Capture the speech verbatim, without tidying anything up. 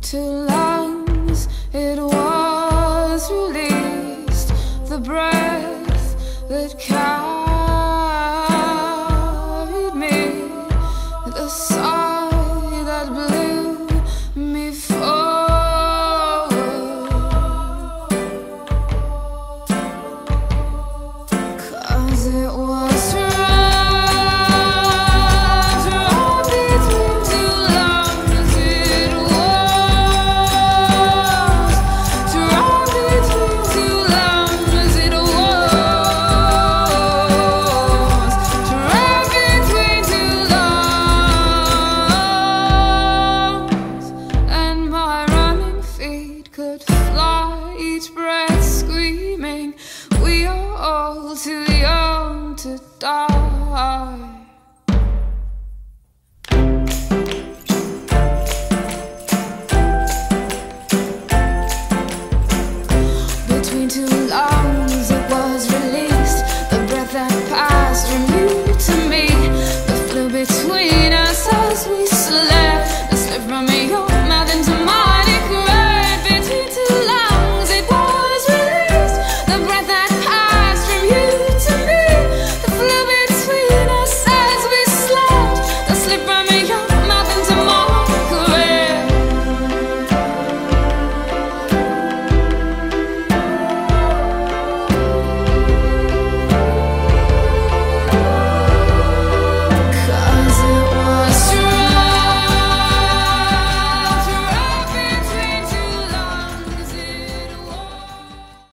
two lungs, it was released, the breath that carried me, the sigh that blew me forward, 'cause it was wrapped around between two lungs, it was wrapped between two lungs, it was wrapped between two lungs, and my running feet could fly, each breath screaming, we are all too young to die. Between two lungs it was released, the breath that passed from you to me, that flew between us as we slept, and slipped from your mouth into mine.